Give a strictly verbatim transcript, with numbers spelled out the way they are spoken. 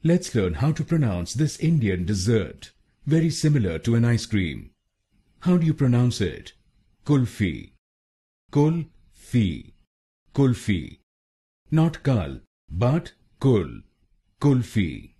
Let's learn how to pronounce this Indian dessert, very similar to an ice cream. How do you pronounce it? Kulfi. Kulfi. Kulfi. Not kal, but kul. Kulfi.